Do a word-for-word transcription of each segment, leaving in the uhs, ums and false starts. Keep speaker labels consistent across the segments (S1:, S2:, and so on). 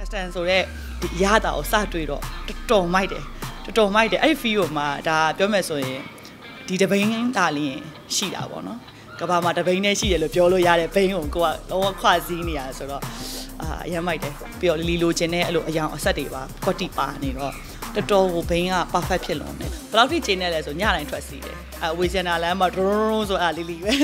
S1: စတန်ဆိုတဲ့ဒီရတာကိုစတွေ့တော့တော်မိုက်တယ်တော်မိုက်တယ်အဲ့ feel ကိုမှဒါပြောမယ်ဆိုရင်ဒီတပိန်းတာလင်းရှိတာပေါ့နော်ကဘာမှာတပိန်းနဲ့ရှိတယ်လို့ပြောလို့ရတဲ့ဘိန်းကိုကိုကတော့ခွာစည်းနေရဆိုတော့အာအရင်မိုက်တယ်ပြီးတော့လီလိုချင်တဲ့အဲ့လိုအယောင်အဆက်တွေပါကွက်တီပါနေတော့တော်တော်ကိုဘိန်းက perfect ဖြစ်လွန်တယ်ဘယ်လောက်ထိကျင်းနေလဲဆိုညတိုင်းထွက်စီးတယ်အဲဝေစင်နာလမ်းမှာဒရုန်းဆိုအဲ့လီလီပဲ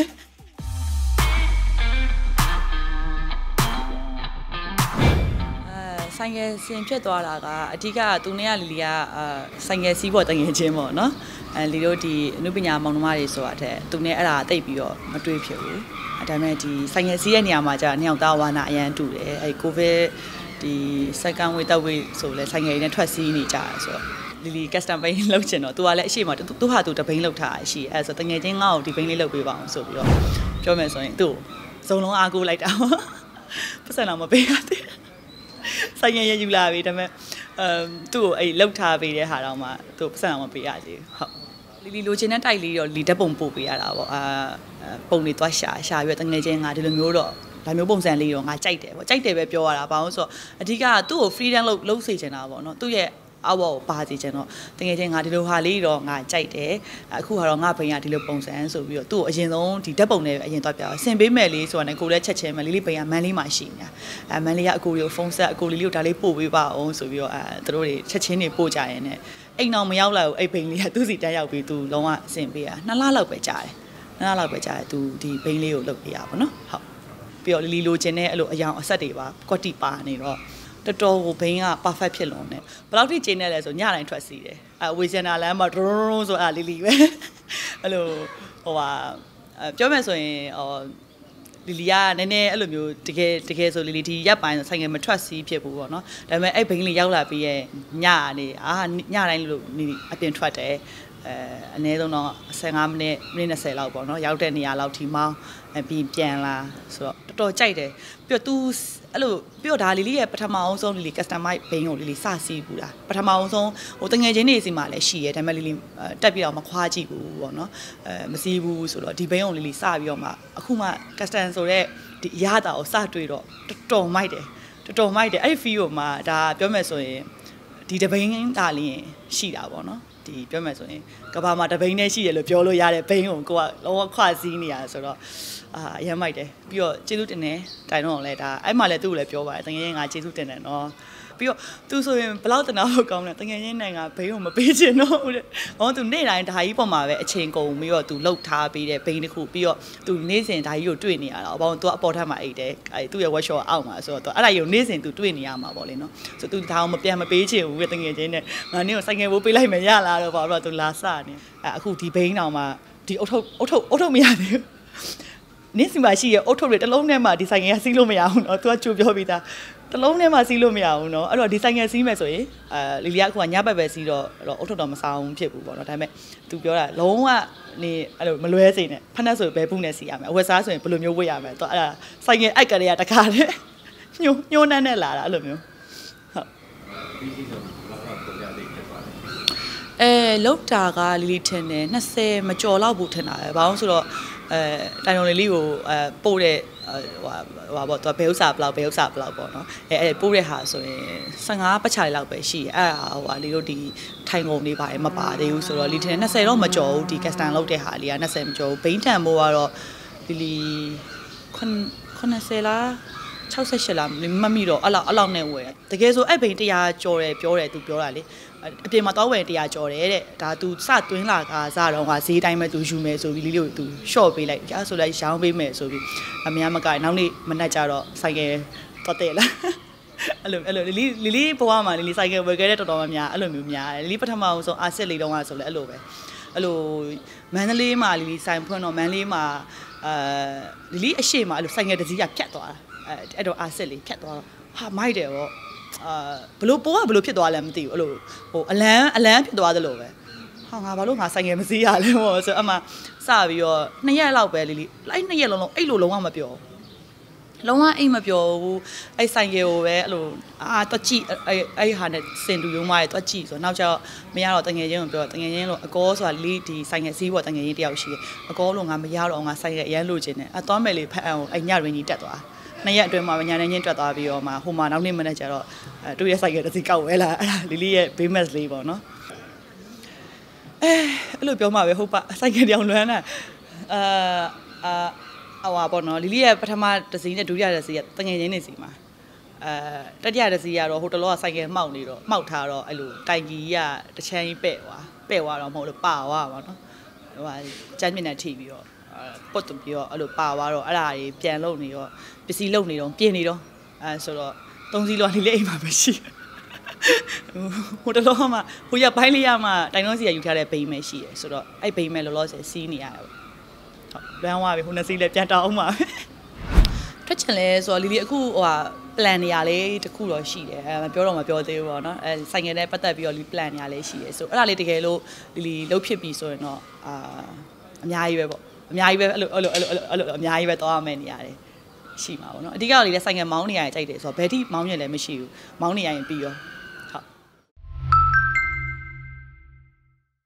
S1: ဆိုင်ငယ်စင်ဖြစ်သွားတာကအဓိကသူနဲ့ကလီလီကအာဆိုင်ငယ်စီးပေါ်တငယ်ချင်းပေါ့နော်အဲလီတို့ဒီအနုပညာမောင်နှမတွေဆိုတာတဲ့သူနဲ့အဲ့ဒါတိတ်ပြီးတော့မတွေ့ဖြစ်ဘူးအဲဒါပေမဲ့ဒီဆိုင်ငယ်စီးရဲ့နေရာမှာကြာနှစ်ယောက်သားဝါနာအရန်တူတယ်အဲကိုဗစ်ဒီ second wave third wave ဆိုလဲဆိုင်ငယ်တွေနဲ့ထွက်စီးနေကြတယ်ဆိုတော့လီလီ custom ဘိန်းလောက်ချင်တော့သူကလည်းအရှိမသူဟာသူတဘိန်းလောက်ထားရှိအဲဆိုတငယ်ချင်းငါ့ကိုဒီဘိန်းလေးလောက်ပေးပါအောင်ဆိုပြီးတော့ပြောမယ်ဆိုရင်သူ့စုံလုံးအားကိုးလိုက်တာပတ်စံတော့မပေးရသေးဆိုင်ငယ်ရယူလာပြီဒါပေမဲ့အမ်သူ့ကိုအဲ့လောက်ထားပေးတဲ့ဟာတော့မှသူ့ပတ်စံတော့မပေးရသေးဘူးဟုတ်လီလီလိုချင်တဲ့တိုက်လေးတော့လီတက်ပုံပို့ပေးရတာပေါ့အာပုံတွေသွားရှာရှာပြီးတငယ်ချင်းငါဒီလိုမျိုးတော့ဒါမျိုးပုံစံလေးတော့ငါကြိုက်တယ်ပေါ့ကြိုက်တယ်ပဲပြောရတာဘာလို့ဆိုတော့အဓိကသူ့ကို freedom လုပ်လုပ်စေချင်တာပေါ့နော်သူ့ရဲ့အဝေါ်ပါစီချင်တော့တကယ်ချင်းငါဒီလိုဟာလေးတော့ငါကြိုက်တယ်အခုကတော့ငါဘိန်းကဒီလိုပုံစံဆိုပြီးတော့သူ့ကိုအရင်ဆုံးဒီဓာတ်ပုံနဲ့အရင်သွားပြဆင်ပေးမယ်လေးဆိုတာနဲ့ကိုလည်းချက်ချင်းမယ်လေးလေးဘိန်းကမန်းလေးမှာရှိနေတာအဲမန်းလေးကအကိုလေးကိုဖုန်းဆက်အကိုလေးလေးကိုဒါလေးပို့ပေးပါအောင်ဆိုပြီးတော့အဲသူတို့တွေချက်ချင်းတွေပို့ကြရင်နဲ့အိမ်တော်မရောက်လာဘူးအဲ့ဘိန်းလေးကသူ့စီတန်းရောက်ပြီးသူလုံးဝဆင်ပေးရနှစ်လလောက်ပဲကြာတယ်နှစ်လလောက်ပဲကြာတယ်သူဒီဘိန်းလေးကိုလုပ်ပေးရပါတော့ဟုတ်ပြီးတော့လီလိုချင်တဲ့အဲ့လိုအယောင်အဆက်တွေပါကွက်တီပါနေတော့တော်တော်ကိုဘိန်းက perfect ဖြစ်လွန်တယ်ဘယ်လောက်ထိကျင်းနေလဲဆိုညတိုင်းထွက်စီးတယ်အဲဝေစင်နာလမ်းမှာဒရုန်းဆိုအဲ့လီလီပဲအဲ့လိုဟိုဟာပြောမယ်ဆိုရင်ဟိုလီလီကနည်းနည်းအဲ့လိုမျိုးတကယ်တကယ်ဆိုလီလီဒီရပ်ပိုင်းဆိုင်ငယ်မထွက်စီးဖြစ်ဘူးပေါ့နော်ဒါပေမဲ့အဲ့ဘိန်းလေးရောက်လာပြီးရဲ့ညနေအာညတိုင်းလို့အပြင်ထွက်တယ်အဲအနည်းဆုံးတော့ဆယ်ငါးမိနစ်မိနစ်၂၀လောက်ပေါ့နော်ရောက်တဲ့နေရာလောက်ထိမောင်းပြီးပြန်လာဆိုတော့တော်တော်ကြိုက်တယ်ပြီးတော့ तू အဲ့လိုပြီးတော့ဒါလီလီရဲ့ပထမအောင်ဆုံးလီလီ customize ဘိန်းကိုလီလီစစီးဘူးလားပထမအောင်ဆုံးဟိုတငယ်ချင်းတွေစီမှာလည်းရှိရဲဒါပေမဲ့လီလီတက်ပြီးတော့မခွာကြည့်ဘူးပေါ့နော်အဲမစီးဘူးဆိုတော့ဒီဘိန်းကိုလီလီစပြီးတော့မှအခုမှ custom ဆိုတဲ့ဒီရတာကိုစတွေ့တော့တော်တော်မိုက်တယ်တော်တော်မိုက်တယ်အဲ့ feel ကိုမှဒါပြောမယ်ဆိုရင်ဒီတဘိန်းတာလင်းရှိတာပေါ့နော်ဒီပြောမယ်ဆိုရင်ကဘာမှာတပိန်းနဲ့ရှိတယ်လို့ပြောလို့ရတဲ့ဘိန်းကိုကိုကလောခွာစည်းနေရဆိုတော့အာအရင်မိုက်တယ်ပြီးတော့ကျေးဇူးတင်တယ်တိုင်တော့လည်းဒါအဲ့မှလည်းသူ့ကိုလည်းပြောပါတယ်တကယ်ချင်းငါကျေးဇူးတင်တယ်နော်ပြီးတော့သူဆိုရင်ဘလောက်တနာဖို့ကောင်းလဲတကယ်ချင်းနိုင်ငံဘိန်းကိုမပေးချင်တော့ဘူးတဲ့ဟောသူနေ့တိုင်းဒါကြီးပေါ်မှာပဲအချိန်ကုန်ပြီးတော့သူလှုပ်ထားပေးတဲ့ဘိန်းတစ်ခုပြီးတော့သူနေ့စဉ်ဒါကြီးကိုတွေ့နေရတာဘောသူကအပေါ်ထပ်မှာအိတ်တယ်အဲ့သူ့ရဲ့ workshop အောက်မှာဆိုတော့အဲ့ဒါကြီးကိုနေ့စဉ်သူတွေ့နေရမှာပေါ့လေနော်ဆိုသူဒါအောင်မပြန်မပေးချင်ဘူးတဲ့တကယ်ချင်းနဲ့ငါနေ့ကိုဆိုင်ငယ်ဘိုးပေးလိုက်မယ်ရလားတော့ဘာလို့သူလာစနေအဲ့အခုဒီဘိန်းတောင်မှဒီအုတ်ထုတ်အုတ်ထုတ်အုတ်ထုတ်မရသေးဘူးနေ့စီမှာရှိရဲ့အုတ်ထုတ်တွေတစ်လုံးထဲမှာဒီဆိုင်ငယ်ကစီးလို့မရဘူးเนาะ तू ကကြိုပြောပြီးသားတစ်လုံးထဲမှာစီးလို့မရဘူးเนาะအဲ့တော့ဒီဆိုင်ငယ်စီးမယ်ဆိုရင်အဲလီလီကအခုကညဘက်ပဲစီးတော့အဲ့တော့အုတ်ထုတ်တော့မစားဘူးဖြစ်ဘူးပေါ့เนาะဒါပေမဲ့ तू ပြောတာလုံးဝနေအဲ့လိုမလွဲစေနဲ့ဖက်နဲ့ဆိုဘယ်ဘူးနဲ့စီးရမယ်အဝတ်စားဆိုရင်ဘယ်လိုမျိုးဝတ်ရမယ် तू အဲ့ဒါဆိုင်ငယ်အိုက်ကလေးကတခါတည်းညှို့ညှိုးနှမ်းနဲ့လာတာအဲ့လိုမျိုးဟုတ်အဲလောက်တာကလီလီထင်တယ်နှစ်ဆယ်မကျော်လောက်ဘူးထင်တာပဲဘာလို့ဆိုတော့အဲတိုင်တော်လေးလေးကိုအဲပို့တဲ့ဟိုဟာပေါ့သူကဘယ်ဥစ္စာဘလောက်ဘယ်ဥစ္စာဘလောက်ပေါ့နော်အဲအဲပို့တဲ့ဟာဆိုရင်ဆယ်ငါးပတ်ချာလောက်ပဲရှိအဲ့ဟာဟိုဟာလေးတို့ဒီထိုင်ကုန်လေးပါတယ်မပါသေးဘူးဆိုတော့လီထင်နှစ်ဆယ်တော့မကျော်ဘူးဒီကက်စတန်လောက်တဲ့ဟာလေးကနှစ်ဆယ်မကျော်ဘူးဘိန်းထန်မိုးကတော့လီလီခုနှစ်ဆယ်လား၆၈လားမမိတော့အဲ့လောက်အဲ့လောက်နဲ့ဝယ်တကယ်ဆိုအဲ့ဘိန်းတရားကျော်တယ်ပြောတယ်သူပြောတာလေအပြင်မှာတော့ဝယ်တရားကျော်တယ်တဲ့ဒါ तू စသွင်းလာကစားတော့ကဈေးတိုင်းပဲ तू ယူမယ်ဆိုပြီးလီလီကို तू short ပေးလိုက်ကြာဆိုလိုက်ရောင်းပေးမယ်ဆိုပြီးအများမကနောက်နေ့မနှက်ကြတော့ဆိုင်ကယ်တော့တဲ့လားအဲ့လိုအဲ့လိုလီလီလီလီဘဝမှာလီလီဆိုင်ကယ်ဝယ်ခဲ့တဲ့တော်တော်များများအဲ့လိုမျိုးများတယ်လီလီပထမအောင်ဆုံးအာစစ်လေးတုန်းကဆိုလဲအဲ့လိုပဲအဲ့လိုမန္တလေးမှာလီလီဆိုင်ဖွင့်တော့မန္တလေးမှာအဲလီလီအရှိမအဲ့လိုဆိုင်ကယ်တစ်စီးကဖြတ်သွားတာအဲအဲ့တော့အာစစ်လေးဖြတ်သွားတော့ဟာမိုက်တယ်ဗောအာဘလို့ပိုးကဘလို့ဖြစ်သွားလဲမသိဘူးအဲ့လိုဟိုအလန်းအလန်းဖြစ်သွားသလိုပဲဟာငါဘာလို့ငါဆိုင်ငယ်မစည်းရလဲပေါ့ဆိုအမှစပြီးတော့နှစ်ရက်လောက်ပဲလီလီလိုက်နှစ်ရက်လုံးလုံးအဲ့လိုလုံးဝမပြောလုံးဝအိမ်မပြောဘူးအဲ့ဆိုင်ငယ်ကိုပဲအဲ့လိုအာတွက်ကြည့်အဲ့အဲ့ဟာနဲ့စင်တူရုံးမရဲ့တွက်ကြည့်ဆိုနောက်ကျတော့မရတော့တငယ်ချင်းကိုပြောတငယ်ချင်းလို့အကောဆိုတာလီဒီဆိုင်ငယ်စည်းပေါ်တငယ်ချင်းတယောက်ရှိတယ်အကောလို့ငါမရတော့ငါဆိုင်ငယ်အရန်လိုချင်တယ်အသွားမယ်လေဖက်အောင်အဲ့ညရင်းကြီးတက်သွားနှစ်ရက်အတွင်းမှာညာနေချင်းတွက်သွားပြီးတော့မှဟိုမှာနောက်နေ့မနေ့ကျတော့ဟအဲတူရဲ့ဆိုင်ကတစ်စီကောက်ဝဲလာအဲ့ဒါလီလီရဲ့ ဘေးမက်လေးပေါ့နော်အဲအဲ့လိုပြောမှပဲဟုတ်ပါဆိုင်ကတောင်လွမ်းတာအာအာအဝါပေါ့နော်လီလီရဲ့ပထမတစ်စီနဲ့ဒုတိယတစ်စီကတငယ်ချင်းနေစီမှာအဲတတိယတစ်စီကတော့ဟိုတလောကဆိုင်ကမှောက်နေတော့မှောက်ထားတော့အဲ့လိုတိုင်ကြီးကတချမ်းကြီးပဲ့သွားပဲ့သွားတော့မဟုတ်လို့ပါသွားပါနော်ဟိုဟာကျန်းမြင့်နဲ့ထိပြီးတော့ပုတ်ပြီးတော့အဲ့လိုပါသွားတော့အဲ့ဒါကြီးပြန်လုံနေတော့ပစ္စည်းလုံနေတော့ပြင်နေတော့အဲဆိုတော့သုံးစီးလောလီလေးအိမ်မှာပဲရှိဟိုတလောမှာဟိုရပိုင်းလေးရမှတိုင်လုံးစီကယူထားတဲ့ဘိမ်းပဲရှိရယ်ဆိုတော့အဲ့ဘိမ်းပဲလောလောဆယ်စီးနေရတယ်ဟုတ်လွမ်းသွားပြီဟိုနှစ်စီးလည်းပြန်တောင်းပါထွက်ချင်လဲဆိုတော့လီလီအခုဟိုဟာ plan နေရလေးတခုတော့ရှိတယ်အဲမပြောတော့မပြောသေးဘူးပေါ့နော်အဲဆိုင်ငယ်နဲ့ပတ်သက်ပြီးတော့လီ plan နေရလေးရှိရယ်ဆိုအဲ့ဒါလေးတကယ်လို့လီလီလှုပ်ဖြစ်ပြီဆိုရင်တော့အာအများကြီးပဲပေါ့အများကြီးပဲအဲ့လိုအဲ့လိုအဲ့လိုအဲ့လိုအများကြီးပဲတောင်းရမယ့်နေရတယ်ရှိမှာပေါ့နော်အဓိကတော့လေဆိုင်ငယ်မောင်းနေရရင်ကြိုက်တယ်ဆိုတော့ဘယ်ထိမောင်းရလဲမရှိဘူးမောင်းနေရရင်ပြီးရော